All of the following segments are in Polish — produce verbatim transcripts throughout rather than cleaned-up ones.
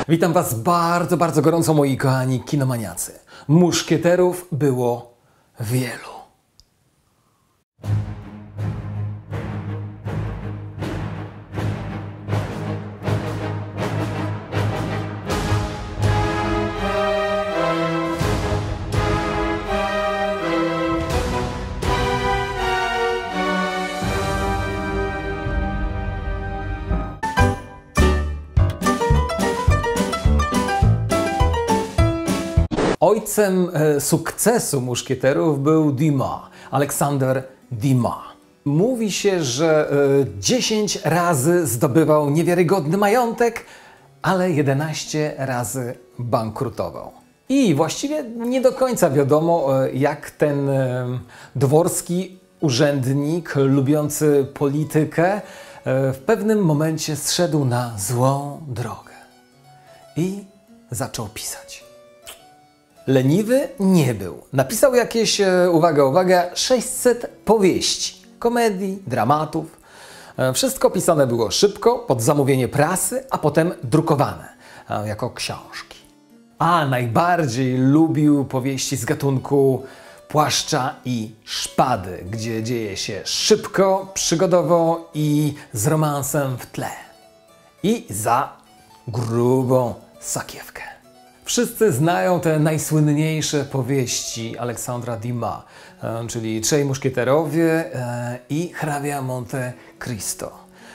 Witam Was bardzo, bardzo gorąco, moi kochani kinomaniacy. Muszkieterów było wielu. Ojcem e, sukcesu muszkieterów był Dumas, Aleksander Dumas. Mówi się, że e, dziesięć razy zdobywał niewiarygodny majątek, ale jedenaście razy bankrutował. I właściwie nie do końca wiadomo, e, jak ten e, dworski urzędnik lubiący politykę e, w pewnym momencie zszedł na złą drogę i zaczął pisać. Leniwy nie był. Napisał jakieś, uwaga, uwaga, sześćset powieści, komedii, dramatów. Wszystko pisane było szybko, pod zamówienie prasy, a potem drukowane jako książki. A najbardziej lubił powieści z gatunku Płaszcza i Szpady, gdzie dzieje się szybko, przygodowo i z romansem w tle. I za grubą sakiewkę. Wszyscy znają te najsłynniejsze powieści Aleksandra Dumas, czyli Trzej muszkieterowie i Hrabia Monte Cristo.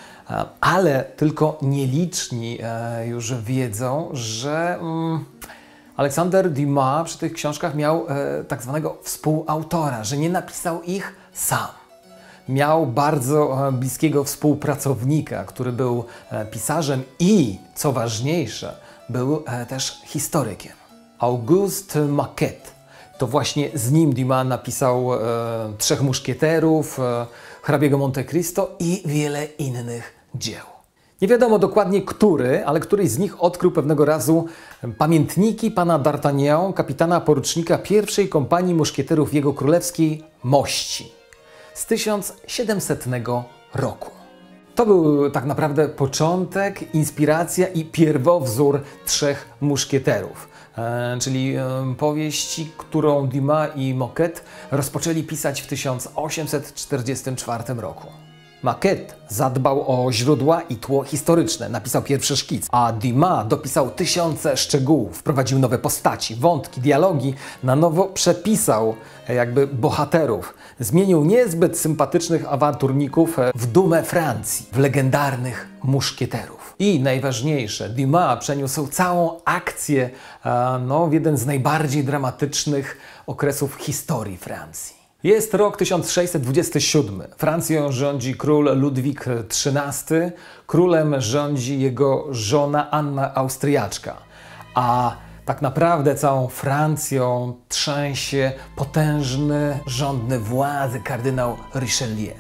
Ale tylko nieliczni już wiedzą, że Aleksander Dumas przy tych książkach miał tak zwanego współautora, że nie napisał ich sam. Miał bardzo bliskiego współpracownika, który był pisarzem i, co ważniejsze, był też historykiem. Auguste Maquet. To właśnie z nim Dumas napisał e, Trzech muszkieterów, e, Hrabiego Monte Cristo i wiele innych dzieł. Nie wiadomo dokładnie który, ale któryś z nich odkrył pewnego razu pamiętniki pana D'Artagnan, kapitana porucznika pierwszej kompanii muszkieterów jego królewskiej mości z tysiąc siedemsetnego roku. To był tak naprawdę początek, inspiracja i pierwowzór Trzech muszkieterów, e, czyli e, powieści, którą Dumas i Maquet rozpoczęli pisać w tysiąc osiemset czterdziestym czwartym roku. Maquet zadbał o źródła i tło historyczne, napisał pierwszy szkic, a Dumas dopisał tysiące szczegółów, wprowadził nowe postaci, wątki, dialogi, na nowo przepisał jakby bohaterów. Zmienił niezbyt sympatycznych awanturników w dumę Francji, w legendarnych muszkieterów. I najważniejsze, Dumas przeniósł całą akcję no, w jeden z najbardziej dramatycznych okresów historii Francji. Jest rok tysiąc sześćset dwudziesty siódmy. Francją rządzi król Ludwik trzynasty. Królem rządzi jego żona Anna Austriaczka. A tak naprawdę całą Francją trzęsie potężny, żądny władzy kardynał Richelieu.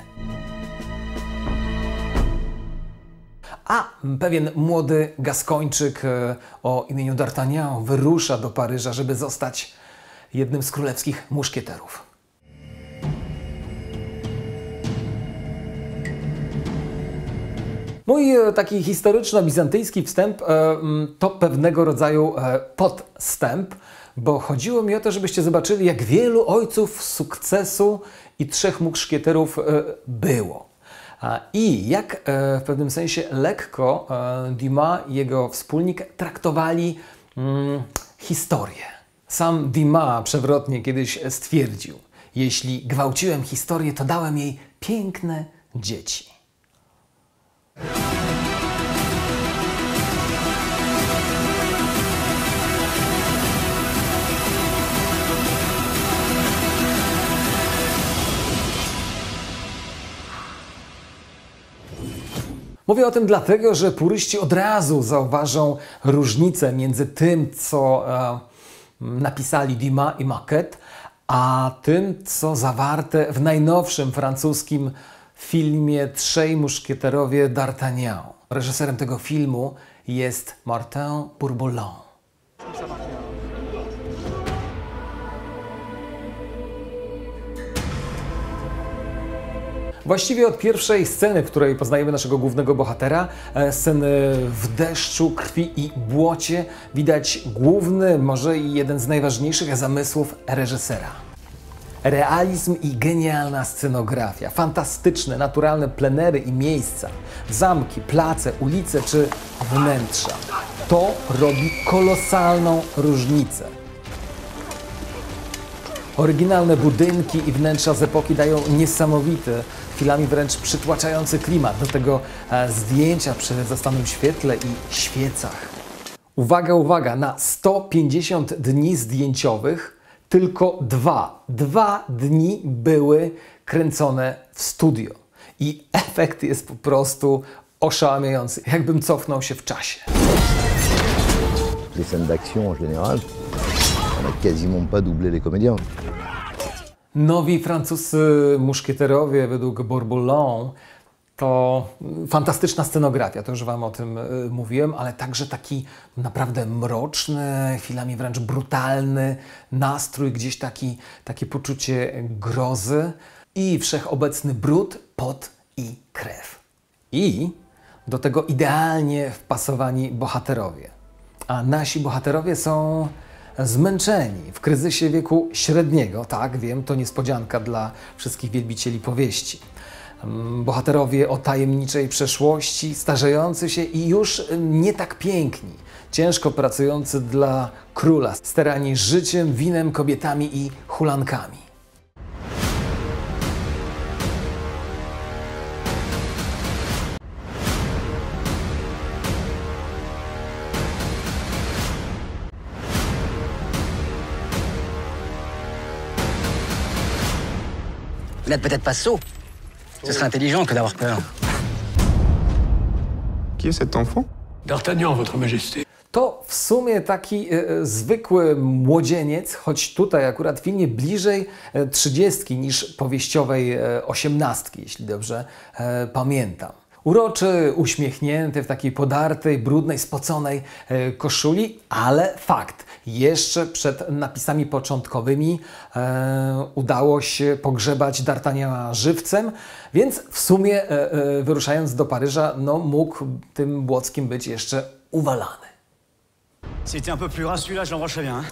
A pewien młody Gaskończyk o imieniu D'Artagnan wyrusza do Paryża, żeby zostać jednym z królewskich muszkieterów. Mój taki historyczno-bizantyjski wstęp to pewnego rodzaju podstęp, bo chodziło mi o to, żebyście zobaczyli, jak wielu ojców sukcesu i Trzech muszkieterów było. I jak w pewnym sensie lekko Dumas i jego wspólnik traktowali historię. Sam Dumas przewrotnie kiedyś stwierdził: jeśli gwałciłem historię, to dałem jej piękne dzieci. Mówię o tym dlatego, że puryści od razu zauważą różnicę między tym, co e, napisali Dumas i Maquet, a tym, co zawarte w najnowszym francuskim filmie Trzej muszkieterowie D'Artagnan. Reżyserem tego filmu jest Martin Bourboulon. Właściwie od pierwszej sceny, w której poznajemy naszego głównego bohatera, sceny w deszczu, krwi i błocie, widać główny, może i jeden z najważniejszych zamysłów reżysera. Realizm i genialna scenografia, fantastyczne, naturalne plenery i miejsca, zamki, place, ulice czy wnętrza. To robi kolosalną różnicę. Oryginalne budynki i wnętrza z epoki dają niesamowity, chwilami wręcz przytłaczający klimat. Do tego e, zdjęcia przy zastanym świetle i świecach. Uwaga, uwaga, na sto pięćdziesiąt dni zdjęciowych tylko dwa, dwa dni były kręcone w studio. I efekt jest po prostu oszałamiający, jakbym cofnął się w czasie. Les scènes d'action en général, on a quasiment pas doublé les comédiens. Nowi francuscy muszkieterowie według Bourboulon to fantastyczna scenografia, to już Wam o tym y, mówiłem, ale także taki naprawdę mroczny, chwilami wręcz brutalny nastrój, gdzieś taki, takie poczucie grozy i wszechobecny brud, pot i krew. I do tego idealnie wpasowani bohaterowie. A nasi bohaterowie są zmęczeni, w kryzysie wieku średniego. Tak, wiem, to niespodzianka dla wszystkich wielbicieli powieści. Bohaterowie o tajemniczej przeszłości, starzejący się i już nie tak piękni. Ciężko pracujący dla króla, sterani życiem, winem, kobietami i hulankami. Vous n'êtes peut-être pas sot. Ce serait intelligent que d'avoir peur. Qui est cet enfant? D'Artagnan, votre majesté. To w sumie taki e, zwykły młodzieniec, choć tutaj akurat w filmie bliżej e, trzydziestki niż powieściowej e, osiemnastki, jeśli dobrze e, pamiętam. Uroczy, uśmiechnięty w takiej podartej, brudnej, spoconej e, koszuli, ale fakt, jeszcze przed napisami początkowymi e, udało się pogrzebać D'Artagnana żywcem, więc w sumie e, e, wyruszając do Paryża, no, mógł tym Błockim być jeszcze uwalany. C'était un peu plus ras celui-là, je l'embrancherais bien.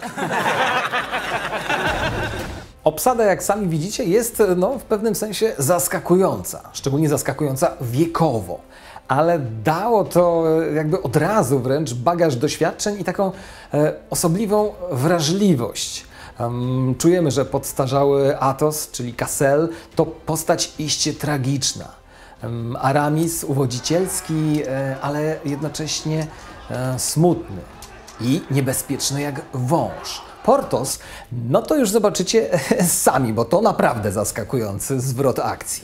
Obsada, jak sami widzicie, jest no, w pewnym sensie zaskakująca, szczególnie zaskakująca wiekowo, ale dało to jakby od razu wręcz bagaż doświadczeń i taką e, osobliwą wrażliwość. Um, czujemy, że podstarzały Athos, czyli Cassel, to postać iście tragiczna. Um, Aramis uwodzicielski, e, ale jednocześnie e, smutny i niebezpieczny jak wąż. Porthos, no to już zobaczycie sami, bo to naprawdę zaskakujący zwrot akcji.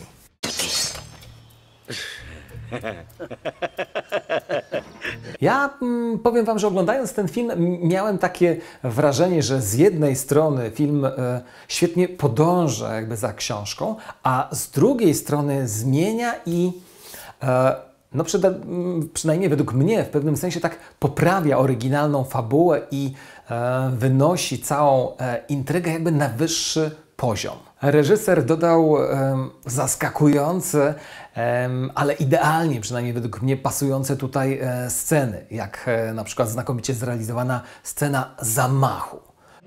Ja mm, powiem Wam, że oglądając ten film miałem takie wrażenie, że z jednej strony film e, świetnie podąża jakby za książką, a z drugiej strony zmienia i e, no przyda, przynajmniej według mnie w pewnym sensie tak poprawia oryginalną fabułę i e, wynosi całą e, intrygę jakby na wyższy poziom. Reżyser dodał e, zaskakujące, e, ale idealnie przynajmniej według mnie pasujące tutaj e, sceny, jak e, na przykład znakomicie zrealizowana scena zamachu.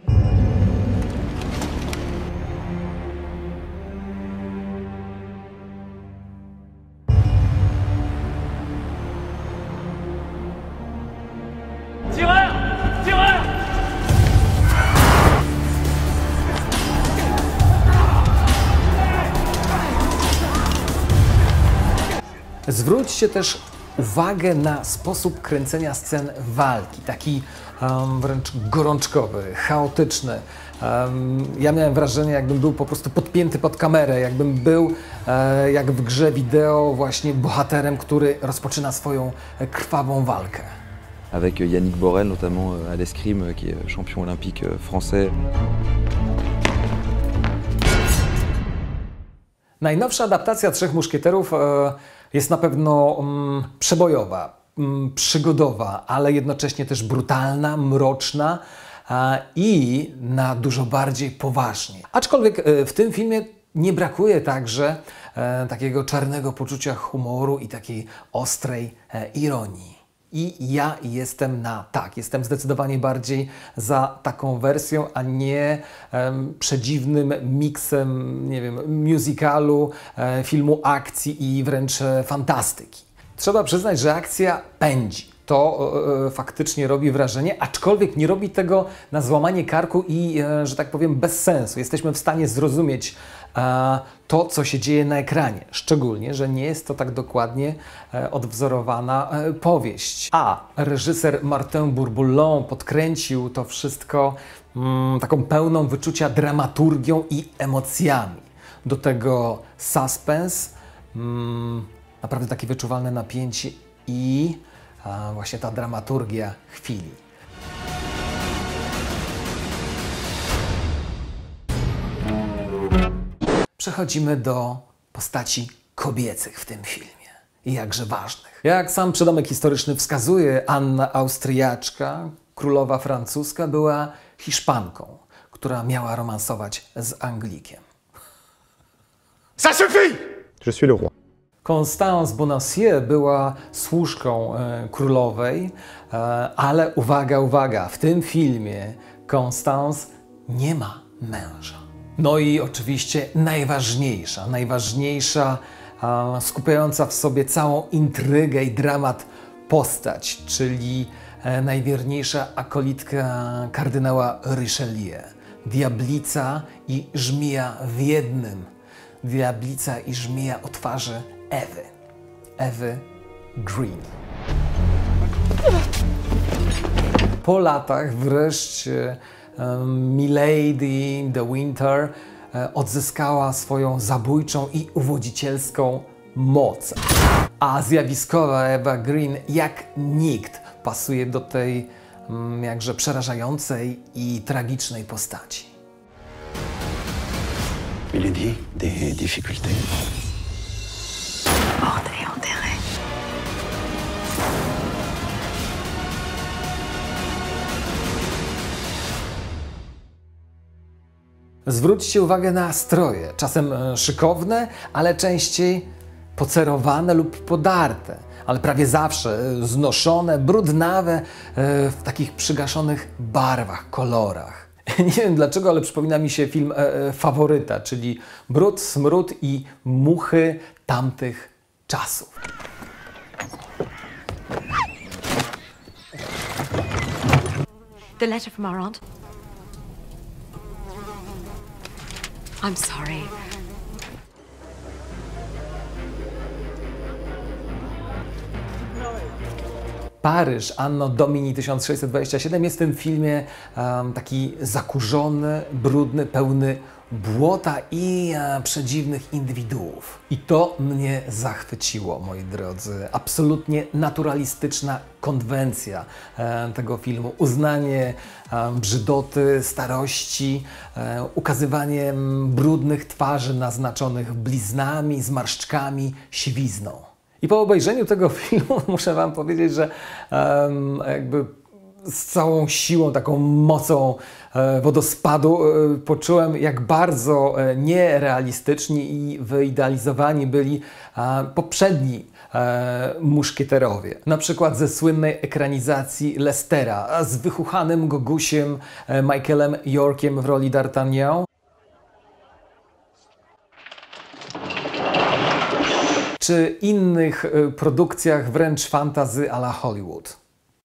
Zwróćcie też uwagę na sposób kręcenia scen walki, taki um, wręcz gorączkowy, chaotyczny. Um, ja miałem wrażenie, jakbym był po prostu podpięty pod kamerę, jakbym był e, jak w grze wideo właśnie bohaterem, który rozpoczyna swoją krwawą walkę. Avec Yannick Borel notamment à l'escrime, qui est champion olympique français. Najnowsza adaptacja Trzech Muszkieterów e, jest na pewno mm, przebojowa, mm, przygodowa, ale jednocześnie też brutalna, mroczna e, i na dużo bardziej poważnie. Aczkolwiek e, w tym filmie Nie brakuje także e, takiego czarnego poczucia humoru i takiej ostrej e, ironii. I ja jestem na tak, jestem zdecydowanie bardziej za taką wersją, a nie um, przedziwnym miksem, nie wiem, musicalu, e, filmu akcji i wręcz e, fantastyki. Trzeba przyznać, że akcja pędzi. To e, faktycznie robi wrażenie, aczkolwiek nie robi tego na złamanie karku i, e, że tak powiem, bez sensu. Jesteśmy w stanie zrozumieć e, to, co się dzieje na ekranie. Szczególnie, że nie jest to tak dokładnie e, odwzorowana e, powieść. A reżyser Martin Bourboulon podkręcił to wszystko mm, taką pełną wyczucia dramaturgią i emocjami. Do tego suspens, mm, naprawdę takie wyczuwalne napięcie i a właśnie ta dramaturgia chwili. Przechodzimy do postaci kobiecych w tym filmie. I jakże ważnych. Jak sam przydomek historyczny wskazuje, Anna Austriaczka, królowa francuska, była Hiszpanką, która miała romansować z Anglikiem. Ça suffit! Je suis le roi. Constance Bonacieux była służką e, królowej, e, ale uwaga, uwaga, w tym filmie Constance nie ma męża. No i oczywiście najważniejsza, najważniejsza, e, skupiająca w sobie całą intrygę i dramat postać, czyli e, najwierniejsza akolitka kardynała Richelieu. Diablica i żmija w jednym. Diablica i żmija o twarzy Ewy. Ewy Green. Po latach wreszcie um, Milady de Winter um, odzyskała swoją zabójczą i uwodzicielską moc. A zjawiskowa Ewa Green jak nikt pasuje do tej um, jakże przerażającej i tragicznej postaci. Milady, des difficultés. Morte et enterrée. Zwróćcie uwagę na stroje, czasem szykowne, ale częściej pocerowane lub podarte, ale prawie zawsze znoszone, brudnawe, w takich przygaszonych barwach, kolorach. Nie wiem dlaczego, ale przypomina mi się film e, Faworyta, czyli brud, smród i muchy tamtych czasów. The letter from our aunt. I'm sorry. Paryż Anno Domini tysiąc sześćset dwadzieścia siedem jest w tym filmie um, taki zakurzony, brudny, pełny błota i e, przedziwnych indywiduów. I to mnie zachwyciło, moi drodzy. Absolutnie naturalistyczna konwencja e, tego filmu. Uznanie e, brzydoty, starości, e, ukazywanie brudnych twarzy naznaczonych bliznami, zmarszczkami, siwizną. I po obejrzeniu tego filmu muszę wam powiedzieć, że um, jakby z całą siłą, taką mocą e, wodospadu e, poczułem, jak bardzo e, nierealistyczni i wyidealizowani byli e, poprzedni e, muszkieterowie. Na przykład ze słynnej ekranizacji Lestera z wychuchanym gogusiem e, Michaelem Yorkiem w roli D'Artagnan. Czy innych e, produkcjach wręcz fantasy a la Hollywood.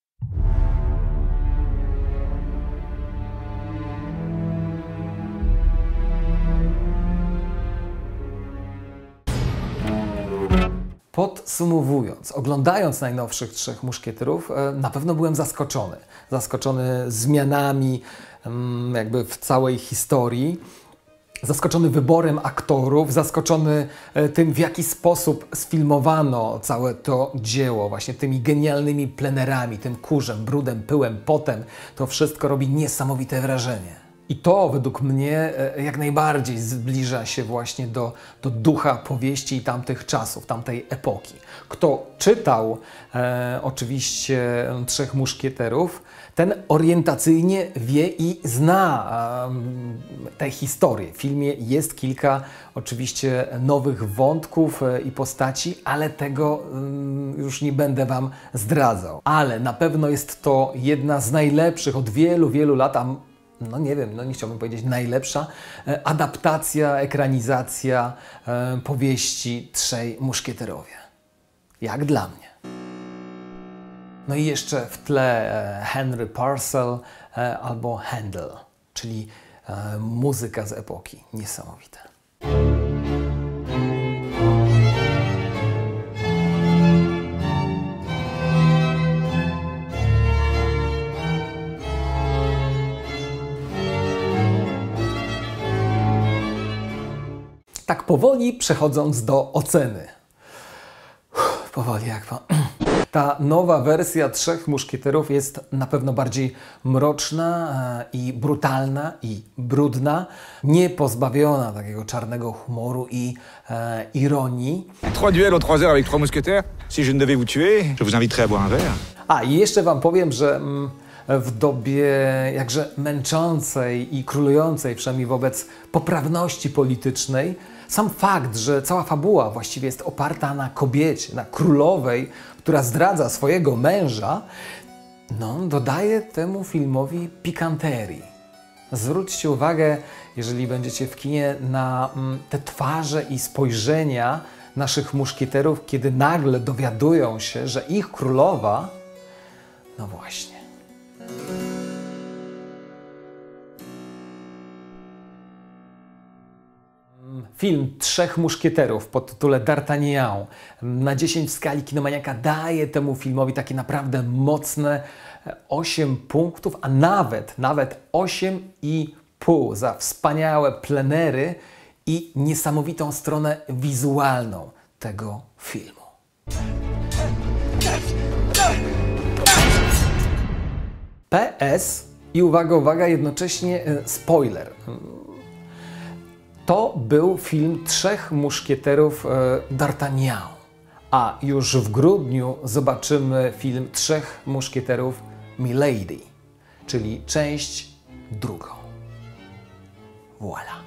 Podsumowując, oglądając najnowszych Trzech Muszkieterów, na pewno byłem zaskoczony. Zaskoczony zmianami jakby w całej historii, zaskoczony wyborem aktorów, zaskoczony tym, w jaki sposób sfilmowano całe to dzieło, właśnie tymi genialnymi plenerami, tym kurzem, brudem, pyłem, potem. To wszystko robi niesamowite wrażenie. I to według mnie jak najbardziej zbliża się właśnie do, do ducha powieści tamtych czasów, tamtej epoki. Kto czytał e, oczywiście Trzech Muszkieterów, ten orientacyjnie wie i zna e, tę historię. W filmie jest kilka oczywiście nowych wątków e, i postaci, ale tego e, już nie będę Wam zdradzał. Ale na pewno jest to jedna z najlepszych od wielu, wielu lat, a no nie wiem, no nie chciałbym powiedzieć najlepsza, e, adaptacja, ekranizacja e, powieści Trzej Muszkieterowie. Jak dla mnie. No i jeszcze w tle e, Henry Purcell e, albo Handel, czyli e, muzyka z epoki. Niesamowite. Tak powoli przechodząc do oceny. Uff, powoli jak pan. Ta nowa wersja Trzech Muszkieterów jest na pewno bardziej mroczna e, i brutalna i brudna, nie pozbawiona takiego czarnego humoru i e, ironii. Trois duels aux trois heures avec trois mousquetaires. Si je ne devais vous tuer, je vous inviterais à boire un verre. A i jeszcze Wam powiem, że mm, w dobie jakże męczącej i królującej, przynajmniej wobec poprawności politycznej, sam fakt, że cała fabuła właściwie jest oparta na kobiecie, na królowej, która zdradza swojego męża, no, dodaje temu filmowi pikanterii. Zwróćcie uwagę, jeżeli będziecie w kinie, na mm, te twarze i spojrzenia naszych muszkieterów, kiedy nagle dowiadują się, że ich królowa, no właśnie. Film Trzech Muszkieterów pod tytułem D'Artagnan na dziesięć w skali Kinomaniaka daje temu filmowi takie naprawdę mocne osiem punktów, a nawet, nawet osiem i pół za wspaniałe plenery i niesamowitą stronę wizualną tego filmu. P S i uwaga, uwaga, jednocześnie spoiler. To był film Trzech Muszkieterów D'Artagnan, a już w grudniu zobaczymy film Trzech Muszkieterów Milady, czyli część drugą. Voilà.